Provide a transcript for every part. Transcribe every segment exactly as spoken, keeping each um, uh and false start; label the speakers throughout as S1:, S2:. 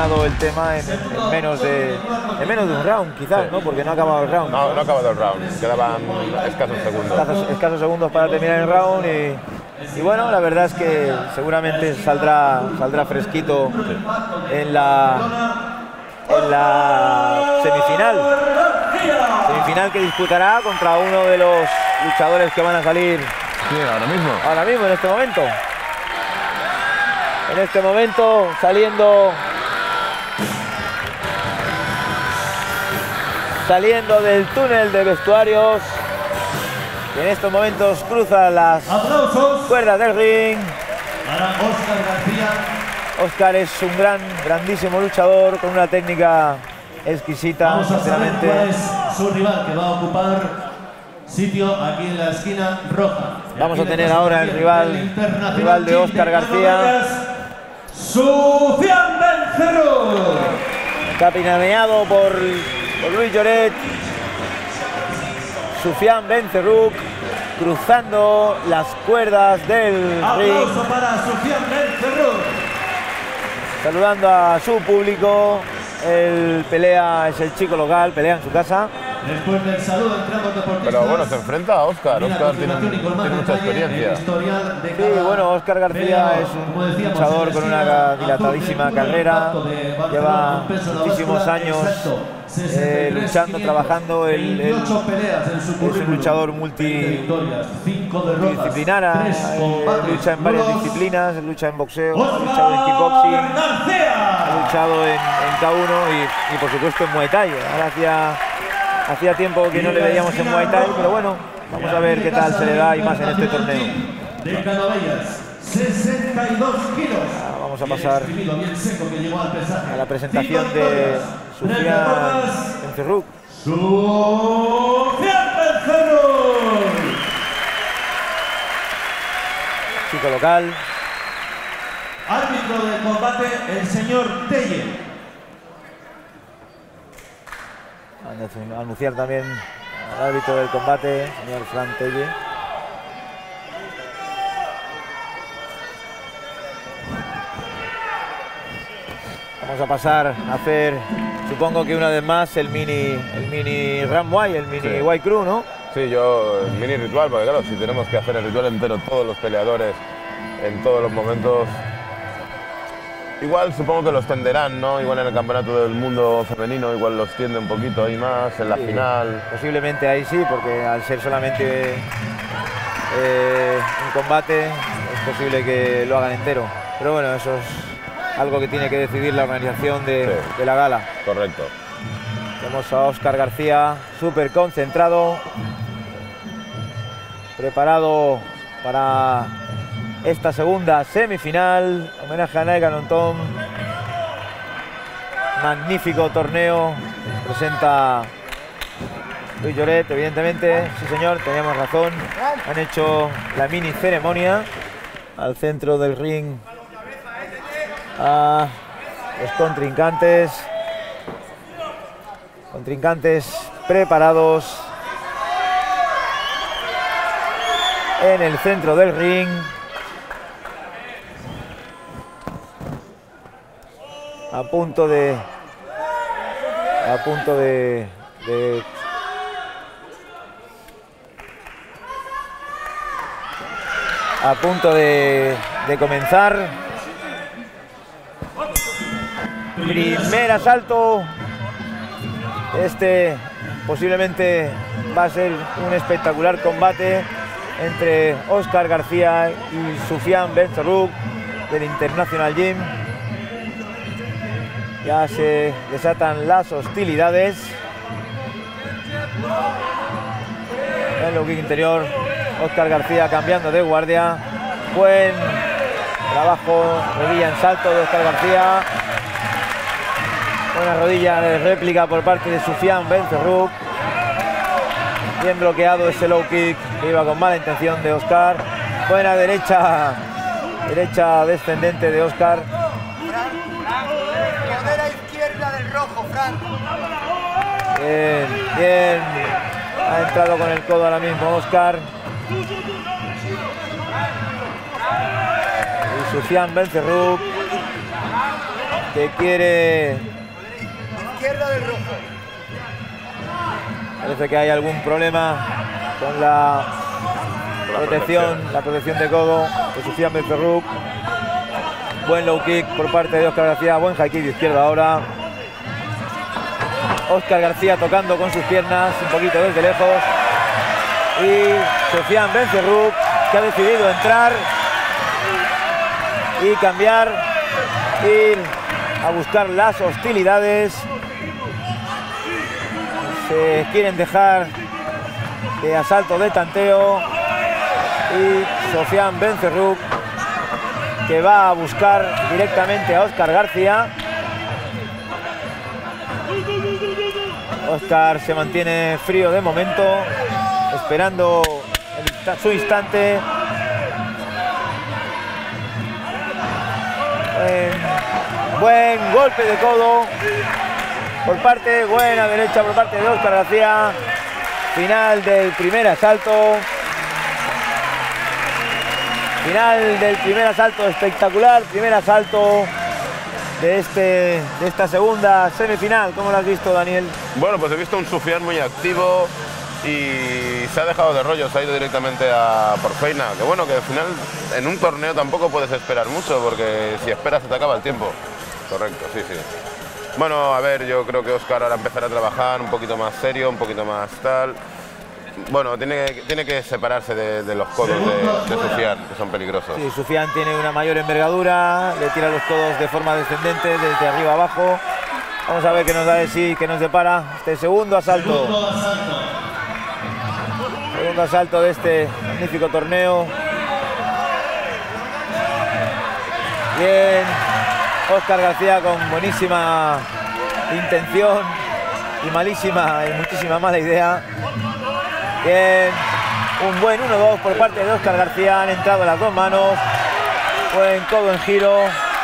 S1: solucionado el tema en, en, menos, de, en menos de un round, quizás, sí. ¿no? Porque no ha acabado el round.
S2: No, no ha acabado el round, quedaban escasos segundos.
S1: Escasos, escasos segundos para terminar el round y, y bueno, la verdad es que seguramente saldrá, saldrá fresquito sí. en, la, en la semifinal. Semifinal que disputará contra uno de los luchadores que van a salir.
S2: Sí, ahora mismo.
S1: Ahora mismo, en este momento. En este momento, saliendo... Saliendo del túnel de vestuarios. Y en estos momentos cruza las
S3: ¡Aplausos!
S1: Cuerdas del ring.
S3: Para Óscar García.
S1: Óscar es un gran, grandísimo luchador con una técnica exquisita.
S3: Vamos a saber cuál es su rival que va a ocupar sitio aquí en la esquina roja.
S1: Vamos a tener ahora el rival, rival de Óscar García.
S3: Sufian Bencerruk.
S1: Capitaneado por, por Luis Lloret. Sufian Bencerruk cruzando las cuerdas del
S3: Aplauso
S1: ring.
S3: para Sufian Bencerruk.
S1: Saludando a su público. El pelea es el chico local, pelea en su casa.
S3: Después del saludo entre ambos deportistas.
S2: Pero bueno, se enfrenta a Óscar. Óscar tiene, tiene mucha experiencia.
S1: Sí, bueno, Óscar García es un luchador con una dilatadísima carrera. Lleva muchísimos años eh, luchando, trabajando. El, el, es un luchador multi, multidisciplinar. Eh, lucha en varias disciplinas. Lucha en boxeo, ha luchado en kickboxing, ha luchado en, en K uno y, y por supuesto en Muay Thai. Ahora hacía... Hacía tiempo que no le veíamos en Muay Thai, pero bueno, vamos a ver qué tal se le da y más en este torneo.
S3: De Canovellas, sesenta y dos kilos.
S1: Ah, vamos a pasar a la presentación de Sufian Bencerruk.
S3: Sufian Bencerruk.
S1: Chico local.
S3: Árbitro del combate, el señor Telle.
S1: Anunciar también al árbitro del combate, señor Frank Telle. Vamos a pasar a hacer, supongo que una vez más, el mini, el mini Ramway, el mini
S2: sí.
S1: White Crew, ¿no?
S2: Sí, yo, el mini ritual, porque claro, si tenemos que hacer el ritual entero, todos los peleadores, en todos los momentos. Igual supongo que los tenderán, ¿no? Igual en el campeonato del mundo femenino, igual los tiende un poquito ahí más, en la sí, final.
S1: Posiblemente ahí sí, porque al ser solamente eh, un combate, es posible que lo hagan entero. Pero bueno, eso es algo que tiene que decidir la organización de, sí. de la gala.
S2: Correcto.
S1: Vemos a Óscar García, súper concentrado, preparado para esta segunda semifinal, homenaje a Naega Nontón. Magnífico torneo, presenta Luis Lloret, evidentemente, sí señor, teníamos razón. Han hecho la mini ceremonia al centro del ring a los contrincantes. Contrincantes preparados en el centro del ring. A punto de... A punto de... de a punto de, de comenzar. Primer asalto. Este posiblemente va a ser un espectacular combate entre Óscar García y Sufian Bencerruk del International Gym. Ya se desatan las hostilidades. En el low kick interior, Óscar García cambiando de guardia. Buen trabajo, rodilla en salto de Óscar García. Buena rodilla de réplica por parte de Sufian Bencerruk. Bien bloqueado ese low kick que iba con mala intención de Óscar. Buena derecha, derecha descendente de Óscar.
S4: Rodera izquierda del rojo, Frank.
S1: Bien, bien. Ha entrado con el codo ahora mismo Óscar. Y Sufian Bencerruk que quiere...
S4: Izquierda del rojo.
S1: Parece que hay algún problema con la protección, la protección de codo de Soufiane Benferruk. Buen low kick por parte de Óscar García, buen high kick de izquierda ahora. Óscar García tocando con sus piernas un poquito desde lejos. Y Soufiane Benferruk, que ha decidido entrar y cambiar, ir a buscar las hostilidades. Se quieren dejar de asalto de tanteo. Y Soufiane Benferruk, que va a buscar directamente a Óscar García. Óscar se mantiene frío de momento, esperando el, su instante. Buen, buen golpe de codo por parte, buena derecha por parte de Óscar García. Final del primer asalto. Final del primer asalto espectacular, primer asalto de, este, de esta segunda semifinal. ¿Cómo lo has visto, Daniel?
S2: Bueno, pues he visto un Soufiane muy activo y se ha dejado de rollo, se ha ido directamente a por feina. Que bueno, que al final en un torneo tampoco puedes esperar mucho, porque si esperas se te acaba el tiempo. Correcto, sí, sí. Bueno, a ver, yo creo que Óscar ahora empezará a trabajar un poquito más serio, un poquito más tal. Bueno, tiene, tiene que separarse de, de los codos de, de Soufiane, que son peligrosos.
S1: Sí, Soufiane tiene una mayor envergadura, le tira los codos de forma descendente, desde arriba abajo. Vamos a ver qué nos da de sí, qué nos depara este segundo asalto. Segundo asalto de este magnífico torneo. Bien, Óscar García con buenísima intención y malísima y muchísima mala idea. Bien, un buen uno dos por parte de Óscar García, han entrado las dos manos. Buen codo en giro.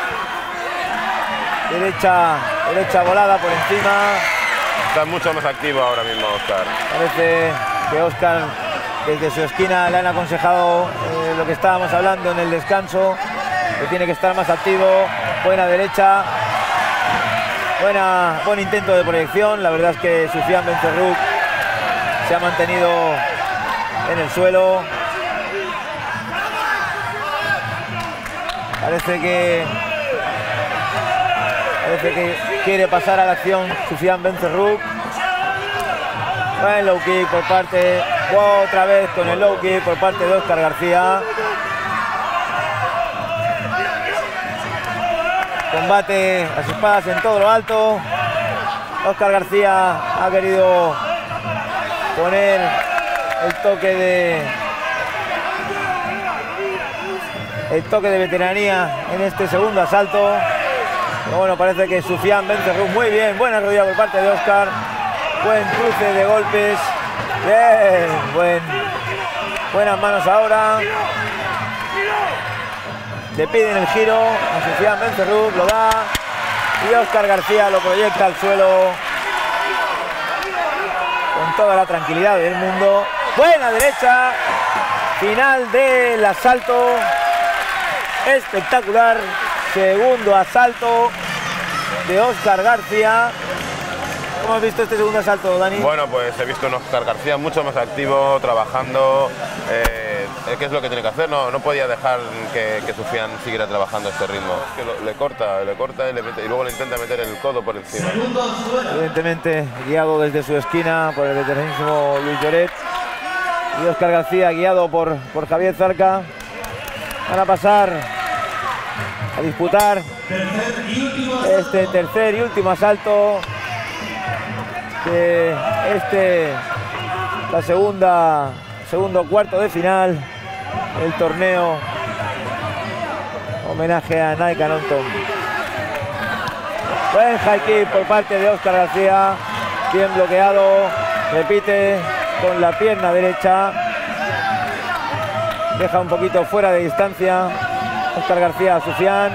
S1: Derecha, derecha volada por encima.
S2: Está mucho más activo ahora mismo Óscar.
S1: Parece que Óscar desde su esquina le han aconsejado eh, lo que estábamos hablando en el descanso, que tiene que estar más activo. Buena derecha. Buena, buen intento de proyección. La verdad es que Soufiane Benferruk se ha mantenido en el suelo. Parece que parece que quiere pasar a la acción Soufiane Benferruk. Buen low kick por parte, otra vez con el low kick por parte de Óscar García. Combate las espadas en todo lo alto. Óscar García ha querido poner el toque de el toque de veteranía en este segundo asalto. Pero bueno, parece que Soufiane Benferruk muy bien, buena rodilla por parte de Óscar, buen cruce de golpes, bien, buen, buenas manos ahora. Le piden el giro a Soufiane Benferruk, lo da y Óscar García lo proyecta al suelo con toda la tranquilidad del mundo. Buena derecha. Final del asalto. Espectacular. Segundo asalto de Óscar García. ¿Cómo has visto este segundo asalto, Dani?
S2: Bueno, pues he visto un Óscar García mucho más activo, trabajando. Eh, ¿Qué es lo que tiene que hacer? No, no podía dejar que, que Soufiane siguiera trabajando a este ritmo. Que lo, le corta, le corta y, le mete, y luego le intenta meter el codo por encima.
S1: Evidentemente guiado desde su esquina por el veteranísimo Luis Lloret. Y Óscar García guiado por, por Javier Zarca. Van a pasar a disputar este tercer y último asalto de este, la segunda, segundo cuarto de final del torneo. Homenaje a Nike Anonton. Buen high kick por parte de Óscar García, bien bloqueado, repite con la pierna derecha, deja un poquito fuera de distancia Óscar García a Soufiane.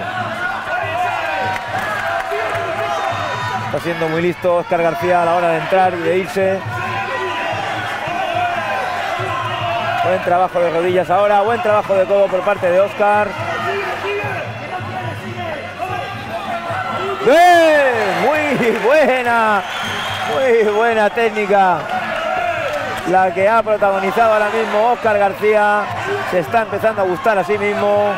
S1: Está siendo muy listo Óscar García a la hora de entrar y de irse. Buen trabajo de rodillas ahora, buen trabajo de codo por parte de Óscar. ¡Bien! Muy buena, muy buena técnica la que ha protagonizado ahora mismo Óscar García. Se está empezando a gustar a sí mismo.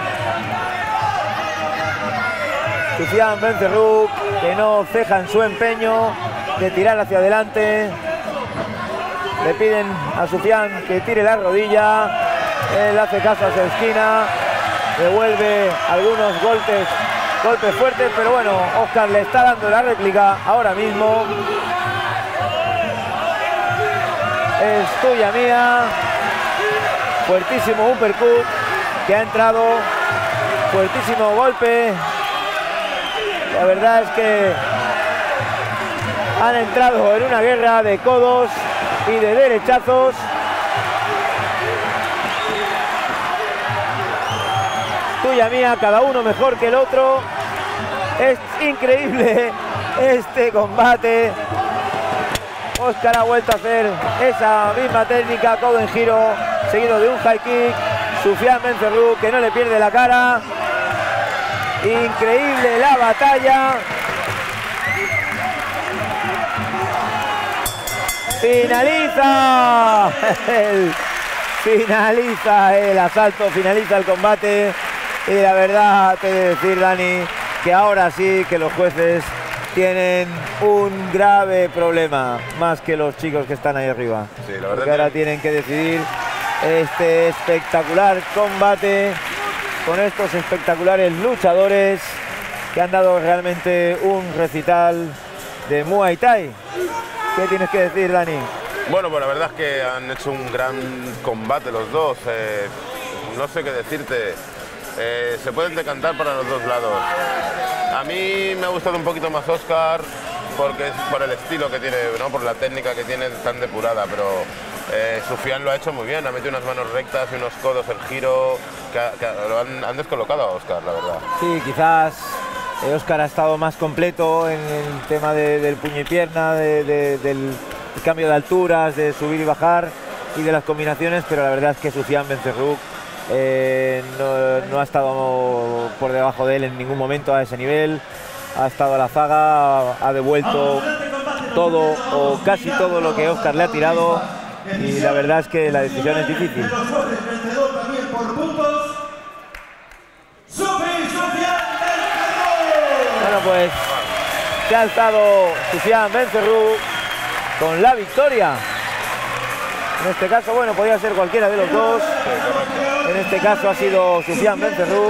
S1: Soufiane Bencerruk, que no ceja en su empeño de tirar hacia adelante. Le piden a Soufiane que tire la rodilla. Él hace caso a su esquina. Devuelve algunos golpes, golpes fuertes, pero bueno, Óscar le está dando la réplica ahora mismo. Es tuya mía. Fuertísimo uppercut que ha entrado. Fuertísimo golpe. La verdad es que han entrado en una guerra de codos y de derechazos. Tuya mía, cada uno mejor que el otro. Es increíble este combate. Óscar ha vuelto a hacer esa misma técnica, codo en giro, seguido de un high kick. Soufiane Bencerruk, que no le pierde la cara. Increíble la batalla. Finaliza el, finaliza el asalto, finaliza el combate. Y la verdad, te he de decir, Dani, que ahora sí que los jueces tienen un grave problema, más que los chicos que están ahí arriba.
S2: Sí, la verdad.
S1: Porque ahora tienen que decidir este espectacular combate con estos espectaculares luchadores que han dado realmente un recital de Muay Thai. ¿Qué tienes que decir, Dani?
S2: Bueno, pues la verdad es que han hecho un gran combate los dos. Eh, no sé qué decirte. Eh, se pueden decantar para los dos lados. A mí me ha gustado un poquito más Óscar porque es por el estilo que tiene, ¿no? Por la técnica que tiene tan depurada, pero eh, Soufiane lo ha hecho muy bien, ha metido unas manos rectas y unos codos, el giro, que, que lo han, han descolocado a Óscar, la verdad.
S1: Sí, quizás eh, Óscar ha estado más completo en el tema de, del puño y pierna, de, de, del cambio de alturas, de subir y bajar y de las combinaciones, pero la verdad es que Soufiane Bencerruk Eh, no, no ha estado por debajo de él en ningún momento a ese nivel. Ha estado a la zaga, ha devuelto todo o casi todo lo que Óscar le ha tirado y la verdad es que la decisión es difícil. Bueno, pues se ha alzado Soufiane Bencerruk con la victoria. En este caso, bueno, podría ser cualquiera de los dos. En este caso ha sido Soufiane Bencerruk.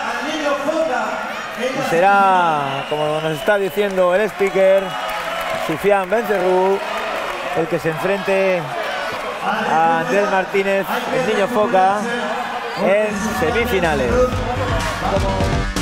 S1: Y será, como nos está diciendo el speaker, Soufiane Bencerruk el que se enfrente a Andrés Martínez, el Niño Foca, en semifinales.